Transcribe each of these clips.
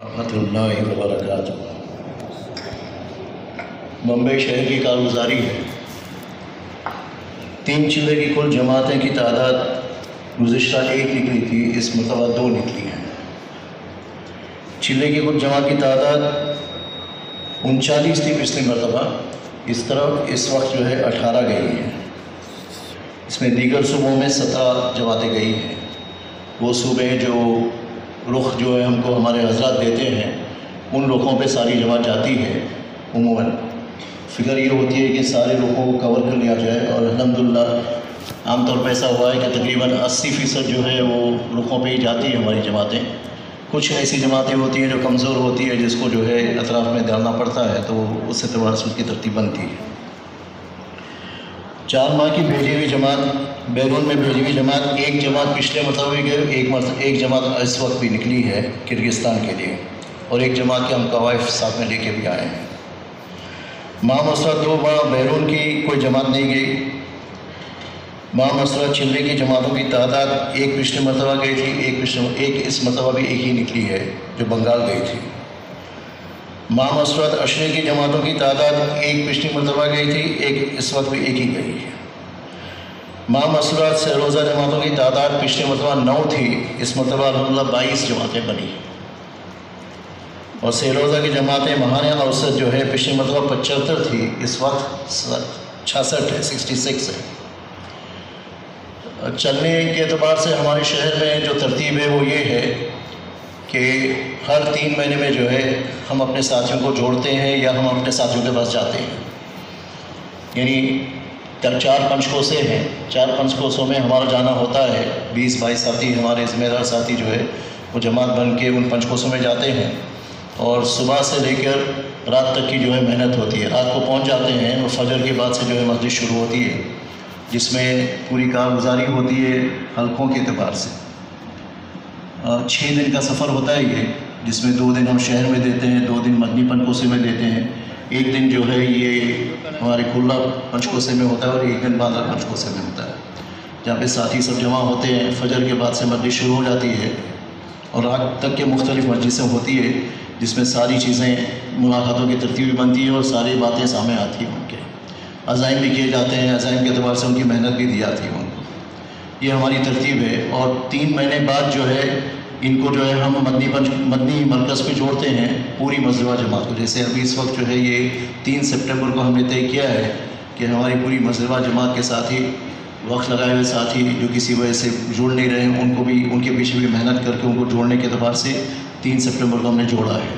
رحمۃ اللہ وبرکاتہ۔ بمبئی شہر کی کارگزاری ہے، 3 چلے کی کل جماعتیں کی تعداد گزشتہ 1 نکلی تھی، اس مرتبہ 2 نکلی ہیں۔ چلے کی کل جماعت کی تعداد 39 تھی پچھلی مرتبہ، اس طرف اس وقت جو ہے 18 گئی ہیں۔ اس میں دیگر صوبوں میں 17 جماعتیں گئی ہیں۔ وہ صوبے جو رخ جو ہے ہم کو ہمارے حضرات دیتے ہیں، ان رخوں پہ ساری جماعت جاتی ہے۔ عموماً فکر یہ ہوتی ہے کہ سارے رخوں کو کور کر لیا جائے، اور الحمدللہ عام طور پہ ایسا ہوا ہے کہ تقریباً 80% جو ہے وہ رخوں پہ ہی جاتی ہے ہماری جماعتیں۔ کچھ ایسی جماعتیں ہوتی ہیں جو کمزور ہوتی ہے، جس کو جو ہے اطراف میں ڈالنا پڑتا ہے، تو اس اعتبار سے اس کی ترتیب بنتی ہے۔ 4 ماہ کی بھیجی ہوئی جماعت، بیرون میں بھیجی ہوئی جماعت، ایک جماعت پچھلے مرتبہ بھی گئی، ایک جماعت اس وقت بھی نکلی ہے کرگستان کے لیے، اور ایک جماعت کے ہم قوائف ساتھ میں لے کے بھی آئے ہیں۔ ماہ مسرت 2 ماہ بیرون کی کوئی جماعت نہیں گئی۔ ماہ مسرت چلے کی جماعتوں کی تعداد ایک پچھلے مرتبہ گئی تھی، ایک اس مرتبہ بھی ایک ہی نکلی ہے جو بنگال گئی تھی۔ ماہ مسرت اشرے کی جماعتوں کی تعداد ایک پچھلی مرتبہ گئی تھی، ایک اس وقت بھی ایک ہی گئی ہے۔ ماہ مسرت سہروزہ جماعتوں کی تعداد پچھلے مرتبہ 9 تھی، اس مرتبہ الحمدللہ 22 جماعتیں بنی، اور سہروزہ کی جماعتیں ماہانہ اوسط جو ہے پچھلی مرتبہ 75 تھی، اس وقت 66 ہے، 66 ہے۔ چلنے کے اعتبار سے ہمارے شہر میں جو ترتیب ہے وہ یہ ہے کہ ہر 3 مہینے میں جو ہے ہم اپنے ساتھیوں کو جوڑتے ہیں، یا ہم اپنے ساتھیوں کے پاس جاتے ہیں۔ یعنی 4 پنچکوسے ہیں، 4 پنچکوسوں میں ہمارا جانا ہوتا ہے۔ 20-22 ساتھی ہمارے ذمہ دار ساتھی جو ہے وہ جماعت بن کے ان پنچکوسوں میں جاتے ہیں، اور صبح سے لے کر رات تک کی جو ہے محنت ہوتی ہے۔ رات کو پہنچ جاتے ہیں، اور فجر کے بعد سے جو ہے مسجد شروع ہوتی ہے، جس میں پوری کارگزاری ہوتی ہے حلقوں کے اعتبار سے۔ 6 دن کا سفر ہوتا ہے یہ، جس میں 2 دن ہم شہر میں دیتے ہیں، 2 دن مدنی پنچکوسے میں دیتے ہیں، 1 دن جو ہے یہ ہمارے کھلا پنچکوسے میں ہوتا ہے، اور 1 دن باندھا پنچکوسے میں ہوتا ہے، جہاں پہ ساتھی سب جمع ہوتے ہیں۔ فجر کے بعد سے مسجد شروع ہو جاتی ہے، اور رات تک کے مختلف مجلسیں ہوتی ہے، جس میں ساری چیزیں ملاقاتوں کی ترتیب بھی بنتی ہے، اور ساری باتیں سامنے آتی ہیں۔ ان کے عزائم بھی کیے جاتے ہیں، عزائم کے اعتبار سے ان کی محنت بھی دی جاتی ہے ان کو۔ یہ ہماری ترتیب ہے، اور 3 مہینے بعد جو ہے ان کو جو ہے ہم مدنی مرکز پہ جوڑتے ہیں، پوری مزدورہ جماعت کو۔ جیسے ابھی اس وقت جو ہے یہ 3 سپٹمبر کو ہم نے طے کیا ہے کہ ہماری پوری مزدورہ جماعت کے ساتھی، وقت لگائے ہوئے ساتھی جو کسی وجہ سے جڑ نہیں رہے، ان کو بھی ان کے پیچھے بھی محنت کر کے ان کو جوڑنے کے اعتبار سے 3 سپٹمبر کو ہم نے جوڑا ہے۔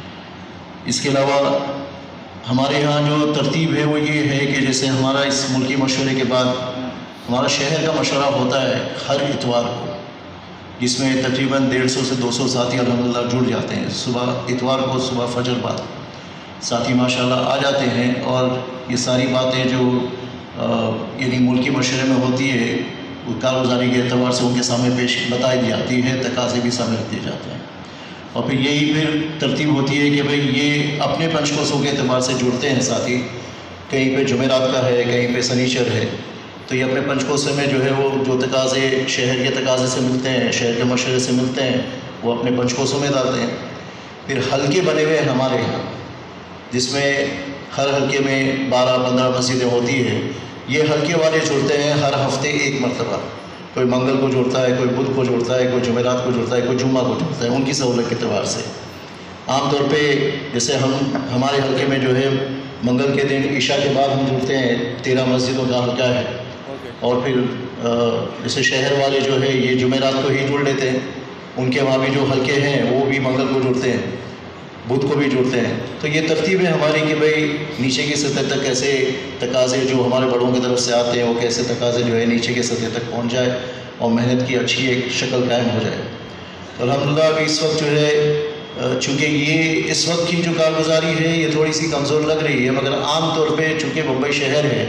اس کے علاوہ ہمارے ہاں جو ترتیب ہے وہ یہ ہے کہ جیسے ہمارا اس ملکی مشورے کے بعد ہمارا شہر کا مشورہ ہوتا ہے ہر اتوار کو، جس میں تقریباً 150 سے 200 ساتھی الحمدللہ جڑ جاتے ہیں۔ صبح اتوار کو صبح فجر بعد ساتھی ماشاءاللہ آ جاتے ہیں، اور یہ ساری باتیں جو یعنی ملکی مشورے میں ہوتی ہے، وہ کارگزاری کے اعتبار سے ان کے سامنے پیش بتائی جاتی ہے، تقاضے بھی سامنے رکھ دیے جاتے ہیں۔ اور پھر یہی پھر ترتیب ہوتی ہے کہ بھئی یہ اپنے پنچکوسوں کے اعتبار سے جڑتے ہیں ساتھی، کہیں پہ جمعرات کا ہے، کہیں پہ سنیچر ہے، تو یہ اپنے پنچکوسے میں جو ہے وہ جو تقاضے شہر کے تقاضے سے ملتے ہیں، شہر کے مشورے سے ملتے ہیں، وہ اپنے پنچکوسوں میں ڈالتے ہیں۔ پھر حلقے بنے ہوئے ہیں ہمارے یہاں، جس میں ہر حلقے میں 12-15 مسجدیں ہوتی ہیں۔ یہ حلقے والے جڑتے ہیں ہر ہفتے 1 مرتبہ، کوئی منگل کو جڑتا ہے، کوئی بدھ کو جڑتا ہے، کوئی جمعرات کو جڑتا ہے، کوئی جمعہ کو جڑتا ہے، ان کی سہولت کے اعتبار سے۔ عام طور پہ جیسے ہمارے حلقے میں جو ہے منگل کے دن عشاء کے بعد ہم جڑتے ہیں، 13 مسجدوں کا حلقہ ہے، اور پھر جیسے شہر والے جو ہے یہ جمعرات کو ہی جڑ لیتے ہیں، ان کے وہاں بھی جو حلقے ہیں وہ بھی منگل کو جڑتے ہیں، بدھ کو بھی جڑتے ہیں۔ تو یہ ترتیب ہے ہماری کہ بھئی نیچے کی سطح تک کیسے تقاضے جو ہمارے بڑوں کی طرف سے آتے ہیں، وہ کیسے تقاضے جو ہے نیچے کی سطح تک پہنچ جائے، اور محنت کی اچھی ایک شکل قائم ہو جائے۔ تو الحمدللہ ابھی اس وقت جو ہے چونکہ یہ اس وقت کی جو کارگزاری ہے یہ تھوڑی سی کمزور لگ رہی ہے، مگر عام طور پہ چونکہ بمبئی شہر ہے،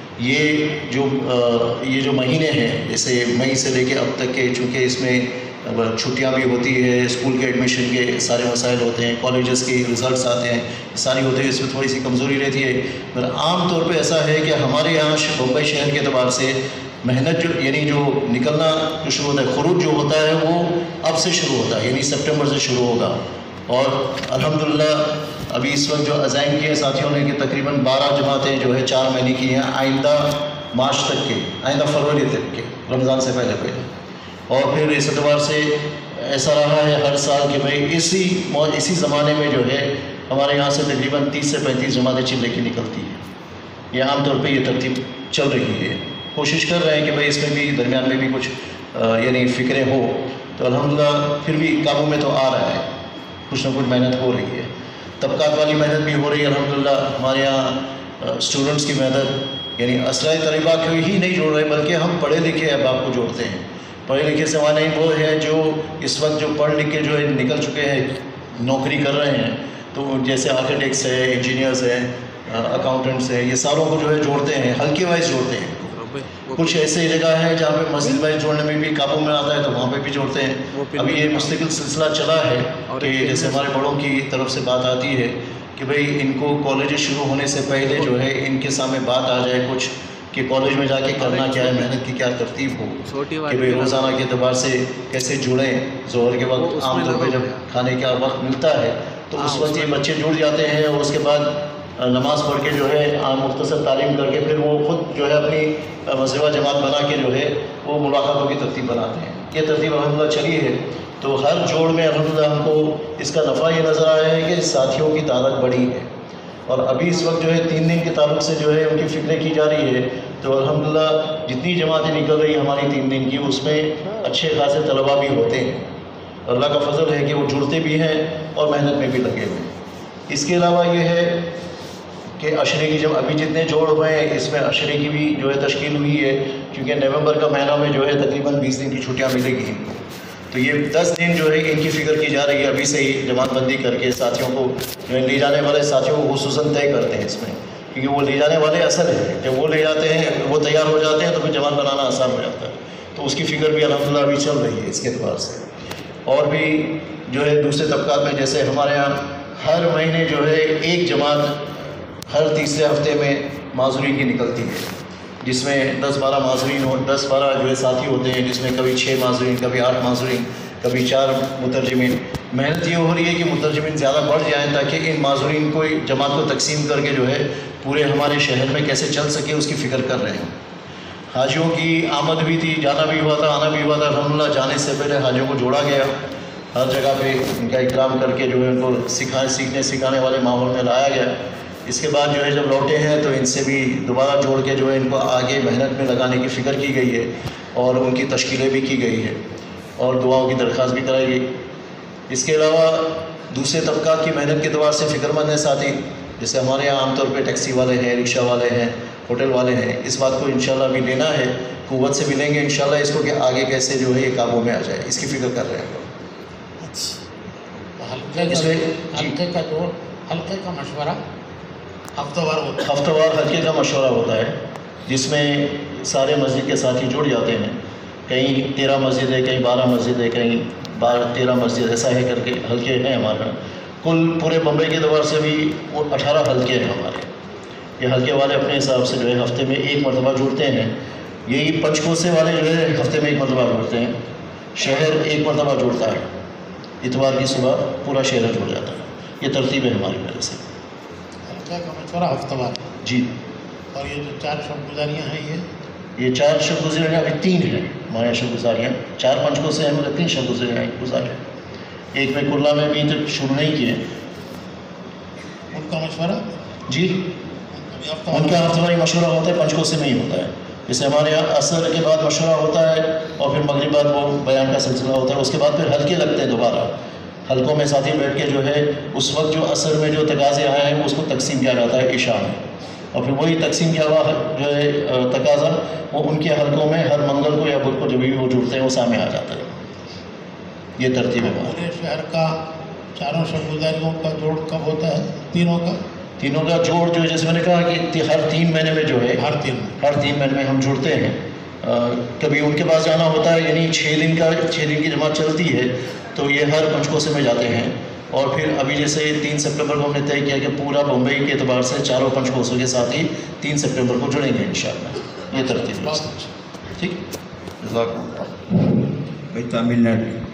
یہ جو مہینے ہیں جیسے مئی سے لے کے اب تک کے، چونکہ اس میں چھٹیاں بھی ہوتی ہے، اسکول کے ایڈمیشن کے سارے مسائل ہوتے ہیں، کالجز کے رزلٹس آتے ہیں، ساری ہوتے ہیں، اس میں تھوڑی سی کمزوری رہتی ہے۔ مگر عام طور پہ ایسا ہے کہ ہمارے یہاں بمبئی شہر کے اعتبار سے محنت جو نکلنا جو شروع ہوتا ہے، خروج جو ہوتا ہے وہ اب سے شروع ہوتا ہے، یعنی سپٹمبر سے شروع ہوگا، اور الحمدللہ ابھی اس وقت جو عزائم کیے ہیں ساتھیوں نے کہ تقریباً 12 جماعتیں جو ہے 4 مہینے کی ہیں، آئندہ مارچ تک کے، آئندہ فروری تک کے، رمضان سے پہلے اور پھر اس اعتبار سے ایسا رہا ہے ہر سال کہ بھئی اسی زمانے میں جو ہے ہمارے یہاں سے تقریباً 30 سے 35 جماعتیں چلے کی نکلتی ہیں. یہ عام طور پہ یہ ترتیب چل رہی ہے. کوشش کر رہے ہیں کہ بھئی اس میں بھی درمیان میں بھی کچھ یعنی فکریں ہو، تو الحمدللہ پھر بھی قابو میں تو آ رہا ہے، کچھ نہ کچھ محنت ہو رہی ہے. طبقات والی محنت بھی ہو رہی ہے الحمدللہ. ہمارے یہاں اسٹوڈنٹس کی محنت، یعنی اسرائیل طلباء کو ہی نہیں جوڑ رہے بلکہ ہم پڑھے لکھے احباب کو جوڑتے ہیں. پڑھے لکھے سے معنی وہ ہے جو اس وقت جو پڑھ لکھ کے جو ہے نکل چکے ہیں، نوکری کر رہے ہیں، تو جیسے آرکیٹیکٹس ہیں، انجینئرس ہیں، اکاؤنٹنٹس ہیں، یہ ساروں کو جو ہے جوڑتے ہیں، حلقے وائز جوڑتے ہیں. کچھ ایسے جگہ ہے جہاں پہ مسجد وائز جوڑنے میں بھی قابو میں آتا ہے تو وہاں پہ بھی جوڑتے ہیں. ابھی یہ مستقل سلسلہ چلا ہے کہ جیسے ہمارے بڑوں کی طرف سے بات آتی ہے کہ بھئی ان کو کالجز شروع ہونے سے پہلے جو ہے ان کے سامنے بات آ جائے کچھ کہ کالج میں جا کے کرنا کیا ہے، محنت کی کیا ترتیب ہو، کہ بھئی روزانہ کے اعتبار سے کیسے جڑیں. ظہر کے وقت عام طور پہ جب کھانے کا وقت ملتا ہے تو اس وقت یہ بچے جڑ جاتے ہیں اور اس کے بعد نماز پڑھ کے جو ہے مختصر تعلیم کر کے پھر وہ خود جو ہے اپنی مذہبہ جماعت بنا کے جو ہے وہ ملاقاتوں کی ترتیب بناتے ہیں. یہ ترتیب الحمدللہ چلی ہے. تو ہر جوڑ میں الحمدللہ ہم کو اس کا نفع یہ نظر آیا ہے کہ ساتھیوں کی تعداد بڑھی ہے. اور ابھی اس وقت جو ہے 3 دن کے تعلق سے جو ہے ان کی فکریں کی جا رہی ہے. تو الحمدللہ جتنی جماعتیں نکل رہی ہیں ہماری 3 دن کی، اس میں اچھے خاصے طلباء بھی ہوتے ہیں. اللہ کا فضل ہے کہ وہ جڑتے بھی ہیں اور محنت میں بھی لگے ہوئے ہیں. اس کے علاوہ یہ ہے کہ عشرے کی جب ابھی جتنے جوڑ ہوئے ہیں اس میں عشرے کی بھی جو ہے تشکیل ہوئی ہے، کیونکہ نومبر کا مہینہ میں جو ہے تقریباً 20 دن کی چھٹیاں ملے گی ان کو. تو یہ 10 دن جو ہے ان کی فکر کی جا رہی ہے ابھی سے ہی، جماعت بندی کر کے ساتھیوں کو جو ہے لے جانے والے ساتھیوں کو خصوصاً طے کرتے ہیں اس میں، کیونکہ وہ لے جانے والے اصل ہیں. جب وہ لے جاتے ہیں، وہ تیار ہو جاتے ہیں تو پھر جماعت بنانا آسان ہو جاتا ہے. تو اس کی فکر بھی الحمدللہ ابھی چل رہی ہے اس کے اعتبار سے. اور بھی جو ہے دوسرے طبقات میں جیسے ہمارے یہاں ہر مہینے جو ہے ایک جماعت ہر تیسرے ہفتے میں معذورین کی نکلتی ہے، جس میں 10-12 معذورین 10-12 جو ہے ساتھی ہوتے ہیں، جس میں کبھی 6 معذورین، کبھی 8 معذورین، کبھی 4 مترجمین. محنت یہ ہو رہی ہے کہ مترجمین زیادہ بڑھ جائیں تاکہ ان معذورین کو جماعت کو تقسیم کر کے جو ہے پورے ہمارے شہر میں کیسے چل سکے اس کی فکر کر رہے ہیں. حاجیوں کی آمد بھی تھی، جانا بھی ہوا تھا، آنا بھی ہوا تھا. الحمدللہ جانے سے پہلے حاجیوں کو جوڑا گیا، ہر جگہ پہ ان کا اکرام کر کے جو ہے ان کو سیکھنے سکھانے والے ماحول میں لایا گیا. اس کے بعد جو ہے جب لوٹے ہیں تو ان سے بھی دوبارہ جوڑ کے جو ہے ان کو آگے محنت میں لگانے کی فکر کی گئی ہے اور ان کی تشکیلیں بھی کی گئی ہے اور دعاؤں کی درخواست بھی کرائی گئی. اس کے علاوہ دوسرے طبقات کی محنت کے اعتبار سے فکر مند ہیں ساتھی، جیسے ہمارے یہاں عام طور پہ ٹیکسی والے ہیں، رکشہ والے ہیں، ہوٹل والے ہیں. اس بات کو انشاءاللہ بھی لینا ہے، قوت سے بھی لیں گے انشاءاللہ اس کو کہ آگے کیسے جو ہے یہ قابو میں آ جائے، اس کی فکر کر رہے ہیں. حلقے کا مشورہ ہفتہ وار حلقے کا مشورہ ہوتا ہے، جس میں سارے مسجد کے ساتھی جڑ جاتے ہیں. کہیں 13 مسجد ہے، کہیں 12 مسجد ہے، کہیں 13 مسجد، ایسا ہے کر کے حلقے ہیں ہمارے. کل پورے بمبئی کے اعتبار سے بھی 18 حلقے ہیں ہمارے. یہ حلقے والے اپنے حساب سے جو ہے ہفتے میں ایک مرتبہ جڑتے ہیں. یہی پنچکوسے والے جو ہے ہفتے میں ایک مرتبہ جڑتے ہیں. شہر ایک مرتبہ جڑتا ہے، اتوار کی صبح پورا شہر جڑ جاتا ہے. یہ ترتیب ہے ہماری وجہ سے. حلقہ کا مشورہ ہفتہ وار جی. اور یہ جو 4 شب گزاریاں ہیں یہ 4 شب گزاریاں ابھی 3 ہیں ہمارے یہاں شب گزاریاں. 4 پنچکوسے ہیں مگر 3 شب گزارے. ایک میں کرلا میں بھی تو شروع نہیں کیے. ان کا مشورہ جی ان کا ہفتہ واری مشورہ ہوتا ہے، پنچکوسے میں ہی ہوتا ہے. جیسے ہمارے یہاں عصر کے بعد مشورہ ہوتا ہے اور پھر مغرب بعد وہ بیان کا سلسلہ ہوتا ہے. اس کے بعد پھر حلقے لگتے ہیں دوبارہ. حلقوں میں ساتھی بیٹھ کے جو ہے اس وقت جو عصر میں جو تقاضے آئے ہیں اس کو تقسیم کیا جاتا ہے عشاء میں، اور پھر وہی تقسیم کیا ہوا جو ہے تقاضا وہ ان کے حلقوں میں ہر منگل کو یا بدھ کو جب بھی وہ جڑتے ہیں وہ سامنے آ جاتا ہے. یہ ترتیب ہے. پورے شہر کا 4 شب گزاریوں کا جوڑ کب ہوتا ہے؟ تینوں کا جوڑ جو ہے جیسے میں نے کہا کہ ہر 3 مہینے میں جو ہے ہر 3 مہینے میں ہم جڑتے ہیں. کبھی ان کے پاس جانا ہوتا ہے، یعنی 6 دن کی جماعت چلتی ہے تو یہ ہر پنچکوسے میں جاتے ہیں. اور پھر ابھی جیسے 3 سپٹمبر کو ہم نے طے کیا کہ پورا بمبئی کے اعتبار سے 4 پنچکوسوں کے ساتھ ہی 3 سپٹمبر کو جڑیں گے انشاءاللہ. یہ ترتیب ہے. ٹھیک. بھائی تامل ناڈو